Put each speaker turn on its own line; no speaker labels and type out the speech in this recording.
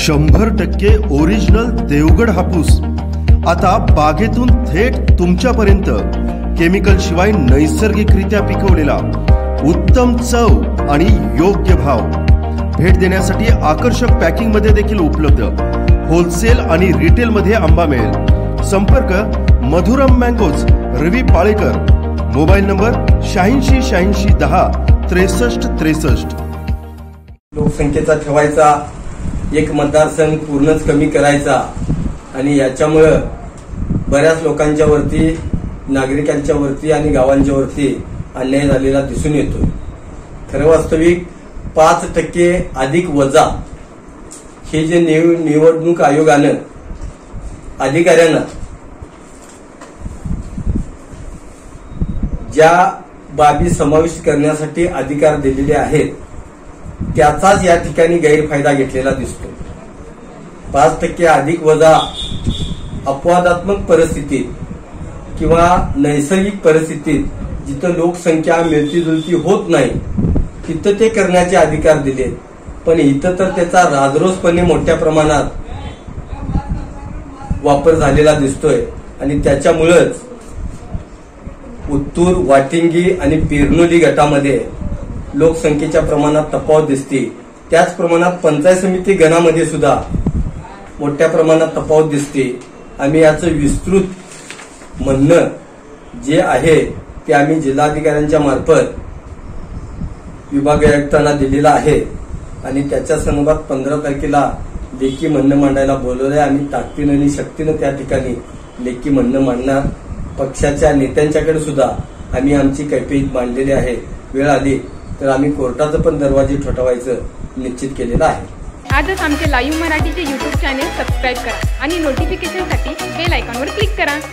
100% original Devgad हापूस आता बागेतून थेट तुमच्यापर्यंत केमिकल शिवाय नैसर्गिकरित्या पिकवलेला, उत्तम चव आणि योग्य भाव। भेट देण्यासाठी आकर्षक पॅकिंग मध्ये देखील उपलब्ध। होलसेल आणि रिटेल मध्ये आंबा मिळेल। संपर्क Madhuram mangoes, Ravi Palekar. Mobile number 86 86 10 63 63।
लोकसंख्येचा ठेवायचा एक मतदारसंघ पूर्णच कमी करायचा आणि याच्यामुळे बऱ्याच लोकांच्या वरती, नागरिकांच्या वरती आणि गावांच्या वरती अन्याय झालेला दिसून येतो। खरं वास्तविक 5% अधिक वजा हे जे निवडणूक आयोगानं अधिकाऱ्यांना ज्या बाबी समाविष्ट करण्यासाठी अधिकार दिलेले आहेत त्याचाच या ठिकाणी गैरफायदा घेतलेला दिसतो। 5% अधिक वजा अपवादात्मक परिस्थितीत किंवा नैसर्गिक परिस्थितीत जिथं लोकसंख्या मिळती जुळती होत नाही तिथं ते करण्याचे अधिकार दिले, पण इथं तर त्याचा राजरोसपणे मोठ्या प्रमाणात वापर झालेला दिसतोय आणि त्याच्यामुळेच उत्तूर, वाटिंगी आणि पेरनोली गटामध्ये लोकसंख्येच्या प्रमाणात तफावत दिसते। त्याच प्रमाणात पंचायत समिती गणामध्ये सुद्धा मोठ्या प्रमाणात तफावत दिसते। आम्ही याचं विस्तृत म्हणणं जे आहे ते आम्ही जिल्हाधिकाऱ्यांच्या मार्फत विभाग आयुक्तांना दिलेलं आहे आणि त्याच्या संदर्भात 15 तारखेला लेखी म्हणणं मांडायला बोलवलंय। आम्ही ताकदीनं आणि शक्तीनं त्या ठिकाणी लेखी म्हणणं मांडणार। पक्षाच्या नेत्यांच्याकडे सुद्धा आम्ही आमची कैफियत मांडलेली आहे। वेळ आली तर आम्ही कोर्टाचं पण दरवाजे ठोठावायचं निश्चित केलेलं आहे।
आजच आमचे लाईव्ह मराठीचे YouTube चॅनेल सबस्क्राईब करा आणि नोटिफिकेशनसाठी बेल आयकॉनवर क्लिक करा।